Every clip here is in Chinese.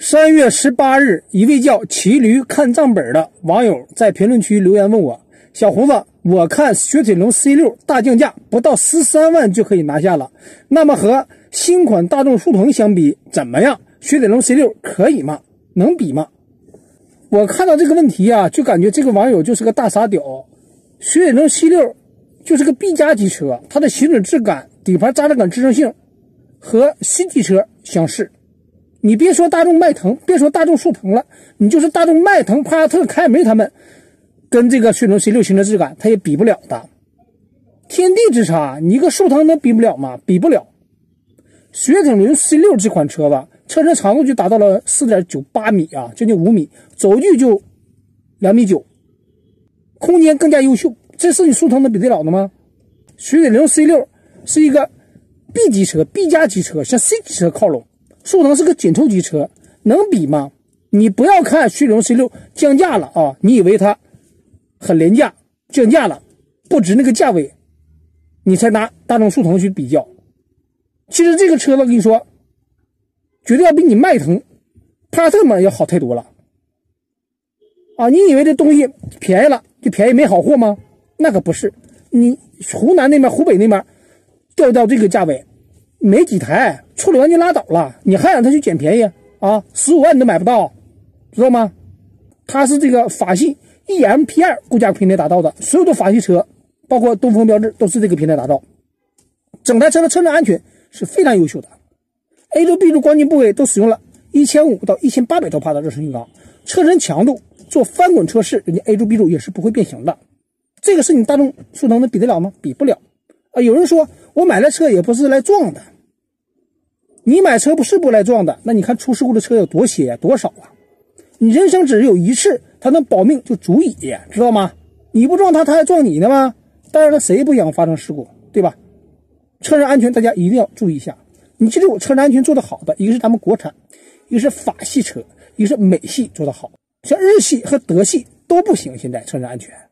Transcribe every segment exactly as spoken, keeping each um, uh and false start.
三月十八日，一位叫骑驴看账本的网友在评论区留言问我：小胡子，我看雪铁龙 C 六 大降价不到十三万就可以拿下了，那么和新款大众速腾相比怎么样？雪铁龙 C 六 可以吗？能比吗？我看到这个问题啊，就感觉这个网友就是个大傻屌。雪铁龙 C 六 就是个 B 加级车，它的行驶质感、底盘扎着感、支撑性和新级车相似。你别说大众迈腾，别说大众速腾了，你就是大众迈腾、帕萨特、凯美他们跟这个雪铁龙 C 六 行车质感它也比不了的，天地之差，你一个速腾能比不了吗？比不了。雪铁龙 C 六 这款车吧，车身长度就达到了 四点九八 米啊，将近五米，轴距就两米九，空间更加优秀，这是你速腾能比得了的吗？雪铁龙 C 六 是一个 B 级车 B 加级车，向 C 级车靠拢，速腾是个紧凑级车，能比吗？你不要看雪铁龙 C 六 降价了啊，你以为它很廉价，降价了不值那个价位，你才拿大众速腾去比较。其实这个车子我跟你说，绝对要比你迈腾、帕萨特嘛要好太多了啊！你以为这东西便宜了就便宜没好货吗？那可不是，你湖南那边、湖北那边掉到这个价位，没几台，处理完就拉倒了，你还让他去捡便宜啊？十五万你都买不到，知道吗？它是这个法系 E M P 二 估价平台打造的，所有的法系车，包括东风标致，都是这个平台打造。整台车的车身安全是非常优秀的 ，A 柱 B 柱关键部位都使用了一千五到一千八百多帕的热成型钢，车身强度做翻滚测试，人家 A 柱 B 柱也是不会变形的。这个是你大众速腾能比得了吗？比不了啊！有人说我买了车也不是来撞的，你买车不是不来撞的，那你看出事故的车有多些呀、啊，多少啊？你人生只有一次，它能保命就足以，知道吗？你不撞他，他还撞你呢吗？当然了，谁不想发生事故，对吧？车身安全大家一定要注意一下。你记住，车身安全做得好的，一个是咱们国产，一个是法系车，一个是美系做得好，像日系和德系都不行。现在车身安全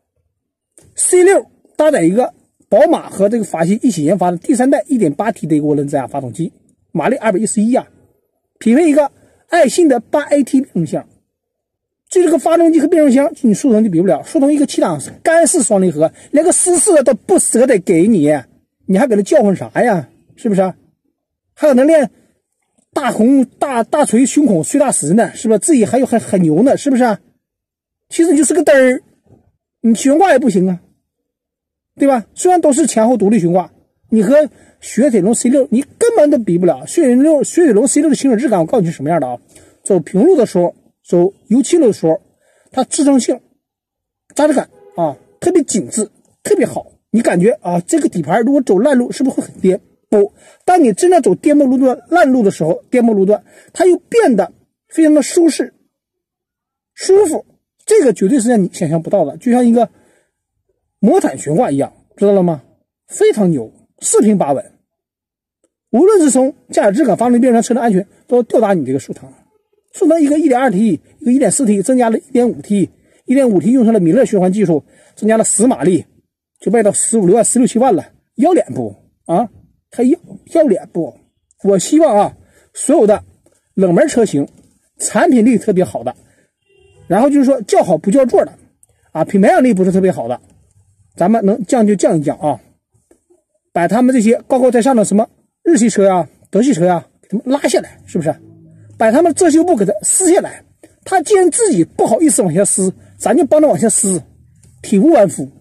，C 六 搭载一个宝马和这个法系一起研发的第三代 一点八 T 的一个涡轮增压发动机，马力二百一十一呀，匹配一个爱信的 八 A T 变速箱。这个发动机和变速箱，你速腾就比不了。速腾一个七档干式双离合，连个湿式的都不舍得给你，你还搁那叫唤啥呀？是不是？还搁那练大红大大锤胸口碎大石呢？是不是？自己还有很很牛呢？是不是？其实你就是个嘚儿，你悬挂也不行啊，对吧？虽然都是前后独立悬挂，你和雪铁龙 C 六 你根本都比不了。雪铁龙雪铁龙 C 六 的行驶质感，我告诉你是什么样的啊？走平路的时候，走油漆路的时候，它支撑性、扎实感啊，特别紧致，特别好。你感觉啊，这个底盘如果走烂路，是不是会很颠？不，当你真的走颠簸路段、烂路的时候，颠簸路段，它又变得非常的舒适、舒服。这个绝对是让你想象不到的，就像一个魔毯悬挂一样，知道了吗？非常牛，四平八稳。无论是从驾驶质感、发动机变速箱、车身安全，都要吊打你这个速腾。速腾一个 一点二 T， 一个 一点四 T， 增加了 一点五 T， 一点五 T 用上了米勒循环技术，增加了十马力，就卖到十五六万、十六七万了，要脸不啊？还要要脸不？我希望啊，所有的冷门车型，产品力特别好的，然后就是说叫好不叫座的，啊，品牌力不是特别好的，咱们能降就降一降啊，把他们这些高高在上的什么日系车呀、德系车呀，给他们拉下来，是不是？把他们遮羞布给他撕下来，他既然自己不好意思往下撕，咱就帮他往下撕，体无完肤。